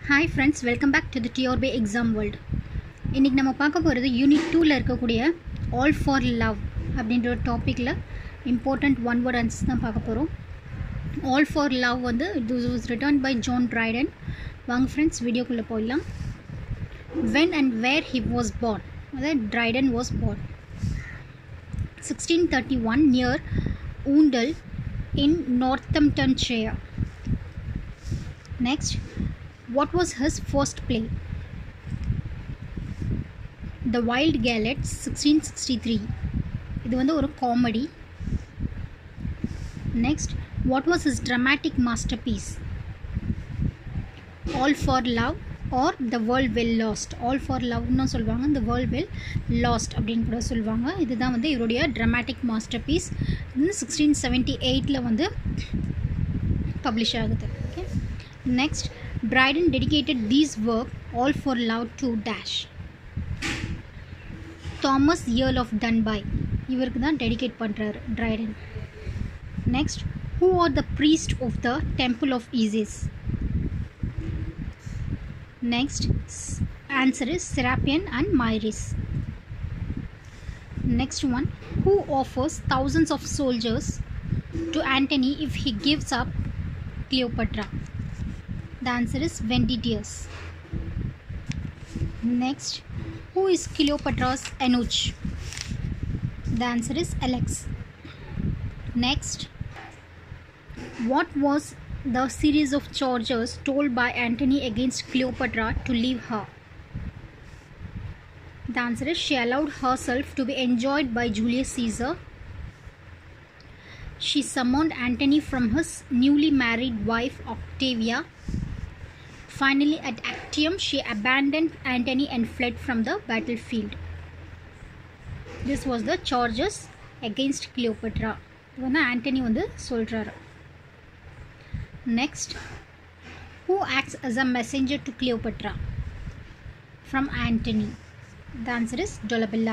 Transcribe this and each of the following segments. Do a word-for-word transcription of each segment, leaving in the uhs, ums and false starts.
Hi friends, welcome back to the T R B exam world. இன்னைக்கு நம்ம பார்க்க போகிறது யூனிட் டூவில் இருக்கக்கூடிய ஆல் ஃபார் லவ் அப்படின்ற ஒரு டாப்பிக்கில் இம்பார்ட்டண்ட் ஒன் வேர்ட் ஆன்சர்ஸ் தான் பார்க்க போகிறோம். ஆல் ஃபார் லவ் வந்து இது was written by John Dryden. வாங்க ஃப்ரெண்ட்ஸ் வீடியோக்குள்ளே போயிடலாம். When and where he was born, அதாவது Dryden was born sixteen thirty-one near Oundle in Northamptonshire. Next, what was his first play? The Wild Gallet sixteen sixty-three. இது வந்து ஒரு comedy. Next, what was his dramatic masterpiece? All for Love or The World Will Lost. All for Love ன்னு சொல்வாங்க, The World Will Lost அப்படின்னு கூட சொல்வாங்க. இதுதான் வந்து இவருடைய dramatic masterpiece. இது sixteen seventy-eight ல வந்து பப்ளிஷ் ஆகுது. Okay. Next, Dryden dedicated these work All for Love to dash. Thomas Earl of Dunby. இவருக்கு தான் டெடிகேட் பண்ணுறாரு Dryden. Next, who are the priest of the temple of Isis? Next, answer is Serapion and Myris. Next one, who offers thousands of soldiers to Antony if he gives up Cleopatra? The answer is Ventidius. Next, who is Cleopatra's eunuch? The answer is Alex. Next, what was the series of charges told by Antony against Cleopatra to leave her? The answer is she allowed herself to be enjoyed by Julius Caesar. She summoned Antony from his newly married wife Octavia. Finally, at Actium, she abandoned Antony and fled from the battlefield. This was the charges against Cleopatra. This Antony வந்து சொல்றாரு. Next, who acts as a messenger to Cleopatra from Antony? The answer is Dolabella.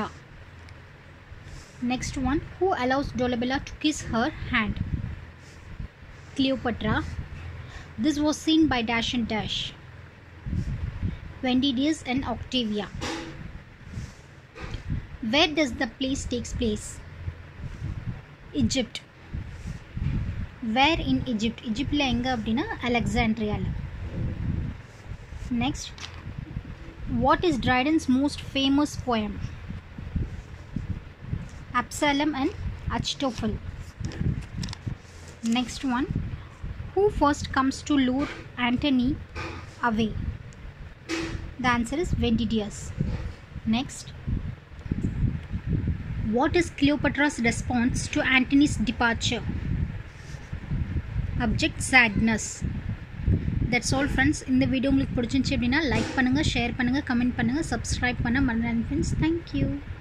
Next one, who allows Dolabella to kiss her hand? Cleopatra. This was seen by Dash and Dash, Ventidius and Octavia. Where does the place takes place? Egypt. Where in Egypt? Egypt la enga appadina Alexandria la. Next, what is Dryden's most famous poem? Absalom and Achitophel. Next one, who first comes to lure Antony away? The answer is Ventidius. Next, what is Cleopatra's response to Antony's departure? Abject sadness. That's all friends. இந்த video உங்களுக்கு பிடிச்சிருந்துச்சு அப்படின்னா like பண்ணுங்கள், share பண்ணுங்கள், comment பண்ணுங்கள், subscribe பண்ண மறந்துடாதீங்க friends. Thank you.